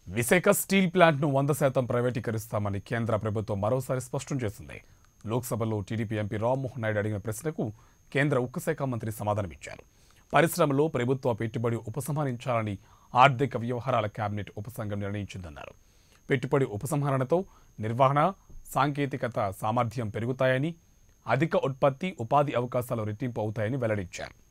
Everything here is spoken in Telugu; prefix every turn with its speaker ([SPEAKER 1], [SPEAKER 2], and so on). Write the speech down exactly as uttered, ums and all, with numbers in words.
[SPEAKER 1] విశాఖ స్టీల్ ప్లాంట్ను వంద శాతం ప్రైవేటీకరిస్తామని కేంద్ర ప్రభుత్వం మరోసారి స్పష్టం చేసింది. లోక్సభలో టీడీపీ ఎంపీ రామ్మోహన్ నాయుడు అడిగిన ప్రశ్నకు కేంద్ర ఉక్కు శాఖ మంత్రి సమాధానమిచ్చారు. పరిశ్రమలో ప్రభుత్వ పెట్టుబడి ఉపసంహరించాలని ఆర్థిక వ్యవహారాల కేబినెట్ ఉపసంఘం నిర్ణయించిందన్నారు. పెట్టుబడి ఉపసంహరణతో నిర్వహణ, సాంకేతికత సామర్థ్యం పెరుగుతాయని, అధిక ఉత్పత్తి, ఉపాధి అవకాశాలు రెట్టింపు అవుతాయని వెల్లడించారు.